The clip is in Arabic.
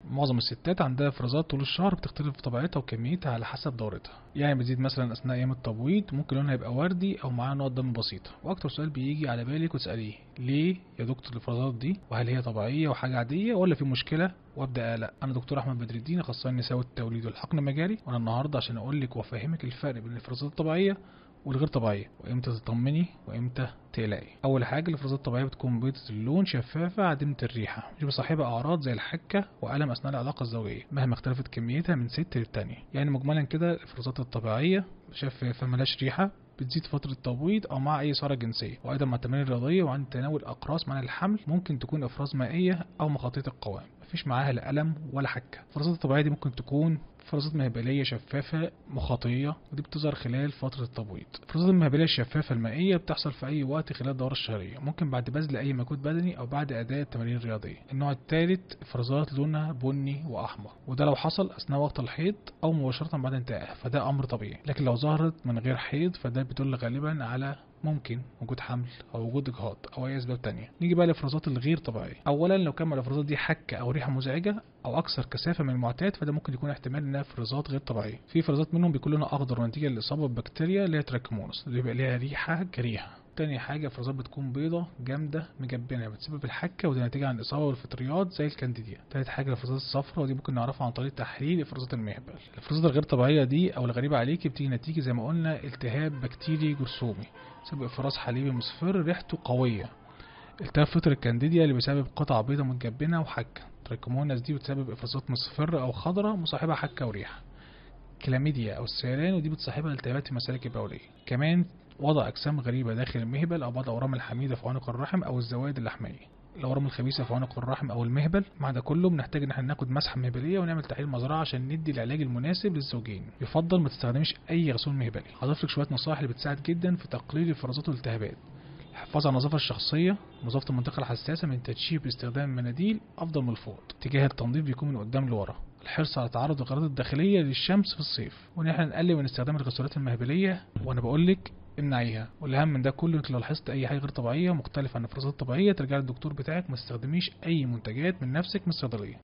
معظم الستات عندها افرازات طول الشهر بتختلف في طبيعتها وكميتها على حسب دورتها، يعني بتزيد مثلا اثناء ايام التبويض، ممكن لونها يبقى وردي او معاها نقط دم بسيطه. واكتر سؤال بيجي على بالك وتساليه: ليه يا دكتور الافرازات دي؟ وهل هي طبيعيه وحاجه عاديه ولا في مشكله؟ وابدا اقلق. انا دكتور احمد بدر الدين، اخصائي النساء والتوليد والحقن المجاري، وانا النهارده عشان اقول لك وافهمك الفرق بين الافرازات الطبيعيه والغير طبيعيه، وامتى تطمني وامتى تقلقي. اول حاجه، الافرازات الطبيعيه بتكون بيضة اللون، شفافه، عديمه الريحه، مش بصاحبها اعراض زي الحكه والم اثناء العلاقه الزوجيه مهما اختلفت كميتها من ست للتانيه. يعني مجملا كده، الافرازات الطبيعيه شفافه، ملهاش ريحه، بتزيد فترة التبويض أو مع أي إثارة جنسية، وأيضا مع التمارين الرياضية وعند تناول أقراص منع الحمل ممكن تكون إفراز مائية أو مخاطية القوام، مفيش معاها لا ألم ولا حكة. الإفرازات الطبيعية دي ممكن تكون إفرازات مهبلية شفافة مخاطية، ودي بتظهر خلال فترة التبويض. الإفرازات المهبلية الشفافة المائية بتحصل في أي وقت خلال الدورة الشهرية، ممكن بعد بذل أي مجهود بدني أو بعد أداء التمارين الرياضية. النوع الثالث، إفرازات لونها بني وأحمر، وده لو حصل أثناء وقت الحيض أو مباشرة بعد انتهائه فده أمر طبيعي، لكن لو ظهرت من غير حيض فده بيدل غالبا على ممكن وجود حمل او وجود اجهاض او اي اسباب تانية. نيجي بقى للافرازات الغير طبيعيه. اولا، لو كان الافرازات دي حكه او ريحه مزعجه او اكثر كثافه من المعتاد فده ممكن يكون احتمال انها افرازات غير طبيعيه. في افرازات منهم بيكون لونها اخضر نتيجه للاصابه ببكتيريا اللي هي تراكمونس اللي بيبقى ليها ريحه كريهه. تاني حاجة، افرازات بتكون بيضة جامدة مجبنة بتسبب الحكة، وده نتيجة عن الإصابة بالفطريات زي الكانديديا. تالت حاجة، الافرازات الصفراء، ودي ممكن نعرفها عن طريق تحليل افرازات المهبل. الافرازات الغير طبيعية دي أو الغريبة عليكي بتيجي نتيجة زي ما قلنا التهاب بكتيري جرثومي بسبب افراز حليبي مصفر ريحته قوية. التهاب فطر الكانديديا اللي بسبب قطع بيضة متجبنة وحكة. تراكموناس دي بتسبب افرازات مصفرة أو خضراء مصاحبها حكة وريحة. كلاميديا او السيلان، ودي بتصاحبها التهابات في المسالك البوليه. كمان وضع اجسام غريبه داخل المهبل او بعض الاورام الحميده في عنق الرحم او الزوائد اللحميه. الاورام الخبيثه في عنق الرحم او المهبل. مع ده كله بنحتاج ان احنا ناخد مسحه مهبليه ونعمل تحليل مزرعه عشان ندي العلاج المناسب للزوجين. يفضل ما تستخدميش اي غسول مهبلي. هضيف لك شويه نصائح اللي بتساعد جدا في تقليل الافرازات والالتهابات. الحفاظ على النظافة الشخصية، نظافة المنطقة الحساسة من تنشيف باستخدام مناديل أفضل من الفوط. اتجاه التنظيف بيكون من قدام لورا. الحرص على تعرض الغرض الداخلية للشمس في الصيف، وإن احنا نقلل من استخدام الغسولات المهبلية، وأنا بقولك امنعيها. والأهم من ده كله إنك لو لاحظت أي حاجة غير طبيعية مختلفة عن الإفرازات الطبيعية ترجع للدكتور بتاعك، ما تستخدميش أي منتجات من نفسك من الصيدلية.